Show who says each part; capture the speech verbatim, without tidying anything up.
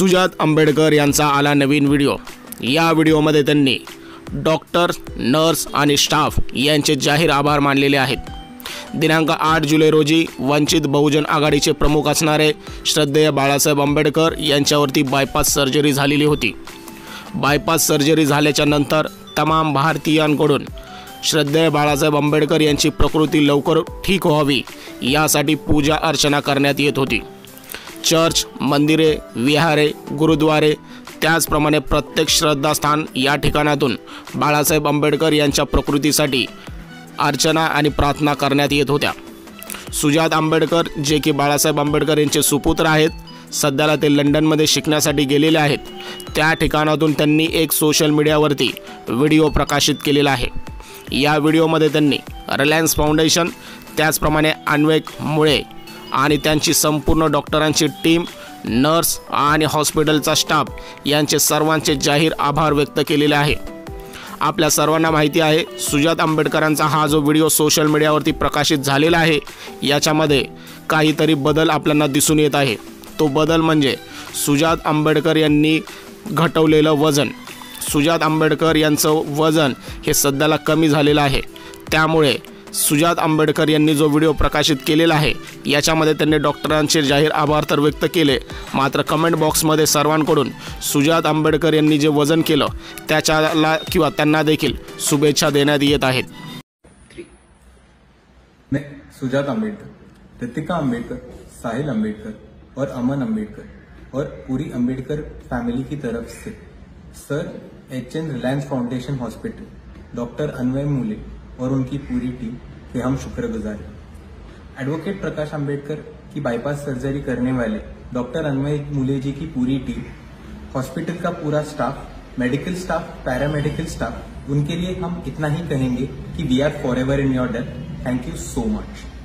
Speaker 1: सुजात आंबेडकर यांचा आला नवीन व्हिडिओ। या व्हिडिओमध्ये त्यांनी डॉक्टर, नर्स आणि स्टाफ यांचे जाहीर आभार मानलेले आहेत। दिनांक आठ जुलै रोजी वंचित बहुजन आघाडीचे प्रमुख असणारे श्रद्धेय बाळासाहेब आंबेडकर यांच्यावरती बायपास सर्जरी झालेली होती। बायपास सर्जरी झाल्याच्या नंतर तमाम भारतीयांकडून श्रद्धेय बाळासाहेब आंबेडकर यांची प्रकृती लवकर ठीक व्हावी यासाठी पूजा अर्चना करण्यात येत होती। चर्च, मंदिरे, विहारे, गुरुद्वारे त्याचप्रमाणे प्रत्येक श्रद्धास्थान या ठिकाणातून बाळासाहेब आंबेडकर यांच्या प्रकृतीसाठी अर्चना आणि प्रार्थना करण्यात येत होत्या। सुजात आंबेडकर जे की बाळासाहेब आंबेडकर यांचे सुपुत्र आहेत, सध्याला ते लंडनमध्ये शिकण्यासाठी गेलेले आहेत। त्या ठिकाणातून त्यांनी एक सोशल मीडियावरती व्हिडिओ प्रकाशित केलेला आहे। या व्हिडिओमध्ये त्यांनी रिलायन्स फाउंडेशन, त्याचप्रमाणे अन्वेक मुळे आणि त्यांची संपूर्ण डॉक्टरांची टीम, नर्स आणि हॉस्पिटलचा स्टाफ यांचे सर्वांचे जाहीर आभार व्यक्त केलेले आहे। आपल्या सर्वांना माहिती आहे, सुजात आंबेडकरांचा हा जो व्हिडिओ सोशल मीडियावरती प्रकाशित झालेला आहे याच्यामध्ये काहीतरी बदल आपल्याला दिसून येत आहे। तो बदल म्हणजे सुजात आंबेडकर यांनी घटवलेलं वजन। सुजात आंबेडकर यांचं वजन हे सध्याला कमी झालेलं आहे। त्यामुळे सुजात आंबेडकर यांनी जो व्हिडिओ प्रकाशित केलेला आहे याच्यामध्ये त्यांनी डॉक्टरांचे जाहीर आभार तर व्यक्त केले, मात्र कमेंट बॉक्समध्ये सर्वांकडून सुजात आंबेडकर यांनी जे वजन केलं त्याच्याला किंवा त्यांना देखील शुभेच्छा देण्यात येत आहेत।
Speaker 2: मैं सुजात आंबेडकर, ऋतिका आंबेडकर, साहिल आंबेडकर और अमन आंबेडकर और पूरी आंबेडकर फैमिली की तरफ से Sir H N Reliance Foundation hospital, doctor Anvay Mule और उनकी पूरी टीम के हम शुक्रगुजार हैं। एडवोकेट प्रकाश आंबेडकर की बाईपास सर्जरी करने वाले डॉक्टर अन्वय मूले जी की पूरी टीम, हॉस्पिटल का पूरा staff, medical staff, paramedical staff, उनके लिए हम इतना ही कहेंगे कि we are forever in your death. Thank you so much.